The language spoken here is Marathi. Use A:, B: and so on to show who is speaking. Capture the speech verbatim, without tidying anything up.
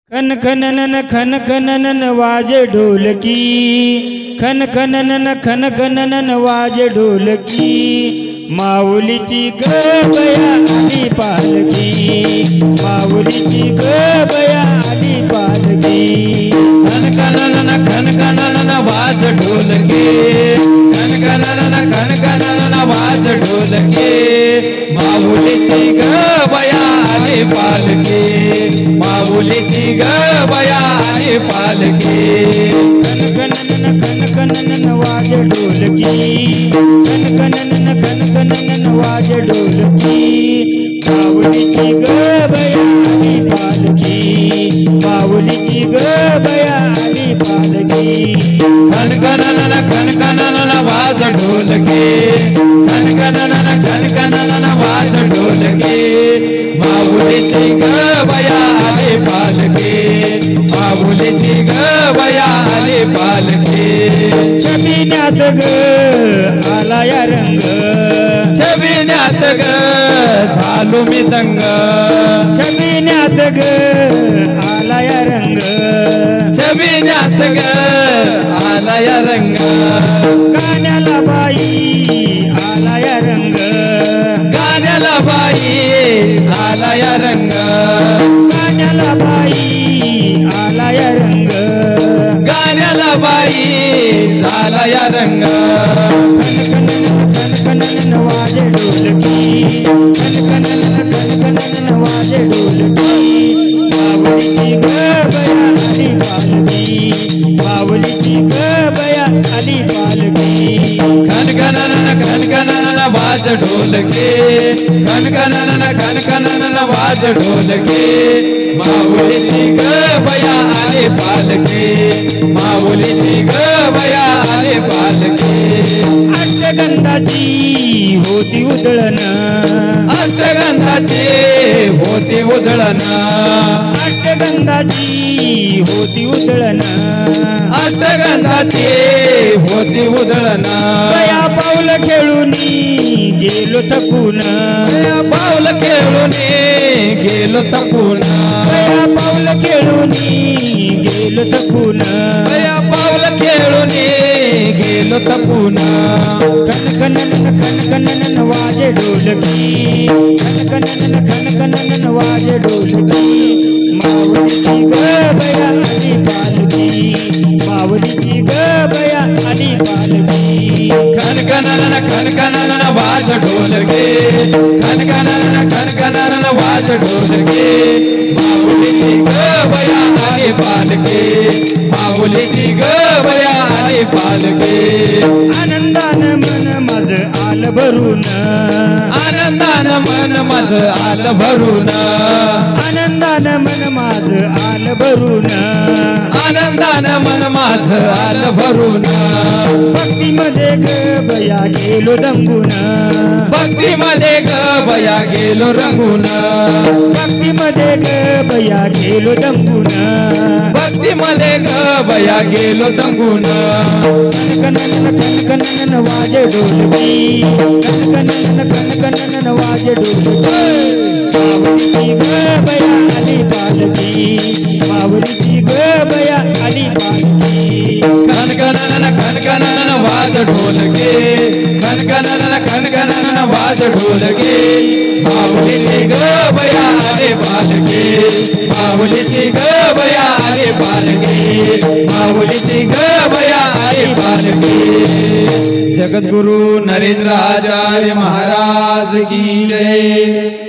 A: खन खननन खन खननन वाजे ढोलकी, खन खननन खन खननन वाजे ढोलकी, माऊलीची ग बया आली पालकी, माऊलीची ग बया आली पालकी।
B: खन खननन खन खननन वाज ढोलकी, खन खननन खन खननन वाज ढोलकी, माऊलीची ग बया आली पालकी, माऊलीची ग बया आली पालकी।
A: खन खननन खन खननन वाजे ढोलकी, खन खननन खन खननन वाजे ढोलकी, माऊलीची ग बया आली पालकी, माऊलीची ग बया आली पालकी।
B: खन खननन खन खननन वाज ढोलकी, खन खननन खन खननन वाज ढोलकी, माऊलीची ग बया आली पालकी, माऊलीची ग बया आली पालकी।
A: छबिन्यात ग आला या रंग,
B: छबिन्यात ग झालो मी दंग,
A: छबिन्यात ग आला या रंग,
B: छबिन्यात ग आला या रंग,
A: गाण्याला बाई आला या रंग,
B: गाण्याला बाई आला या रंग,
A: गाण्याला बाई आला या रंग,
B: गाण्याला बाई झाला या रंग।
A: खन खनन खन खनन वाजे ढोलकी, खन खनन खन खनन वाजे ढोलकी, माऊलीची ग बया आली पालकी, माऊलीची ग बया आली पालकी।
B: खन खनन खन खनन वाज ढोलकी, खन खनन खन खनन वाज ढोलकी, माऊलीची ग बया आली पालकी, माऊलीची ग बया आली पालकी।
A: अष्टगंधाची होती उधळण,
B: अष्टगंधाची होती उधळण,
A: अष्टगंधाची होती उधळण,
B: अष्टगंधाची होती उधळण,
A: बया पाऊल खेळून गेलो थकून,
B: बया पाऊल खेळून गेलो थकून,
A: बया पाऊल खेळून गेलो थकून,
B: बया पाऊल खेळून गेलो थकून।
A: खन खनन खन खनन वाजे ढोलकी, खन खनन खन खनन वाजे ढोलकी, माऊलीची ग बया आली पालकी, माऊलीची ग बया आली पालकी।
B: खन खनन खन खनन वाज ढोलकी, खन खनन खन खनन वाज ढोलकी, माऊलीची ग बया आली पालकी, माऊलीची ग बया आली पालकी।
A: आनंदान मन माझ आल भरून,
B: आनंदान मन माझ आल भरून,
A: आनंदान मन माझ आल भरून,
B: आनंदान मन माझ आल भरून,
A: भक्तीमध्ये ग बया गेलो रंगून,
B: भक्तीमध्ये ग बया गेलो रंगून,
A: भक्तीमध्ये ग बया गेलो रंगून,
B: भक्तीमध्ये ग बया गेलो दंगून।
A: खन खनन खन खनन वाजे ढोलकी, खन खनन खन खनन वाजे ढोलकी, माऊलीची ग बया आली पालकी, माऊलीची ग बया आली पालकी।
B: खन खनन खन खनन वाज ढोलकी, खन खनन खन खनन वाज ढोलकी, माऊलीची ग बया आली पालकी, माऊलीची ग बया आली पालकी, माऊलीची ग बया आली पालकी। जगद्गुरु नरेंद्र आचार्य महाराज की जय।